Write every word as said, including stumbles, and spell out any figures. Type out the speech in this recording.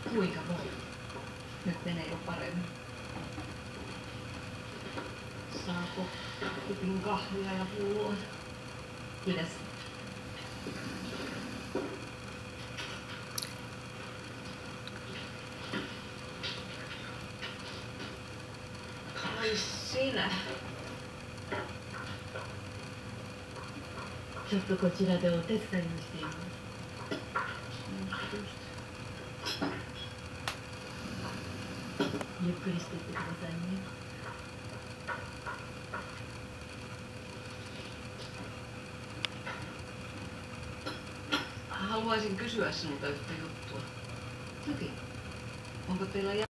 Kuinka voi? Nyt menee jo paremmin. Saako kupin kahvia ja pullua? Kiitos. Ai sinä. ちょっとこちらでお手伝いをしています。ゆっくりしていってくださいね。Haluaisin kysyä sinulta yhtä juttua. Toki. Onko teillä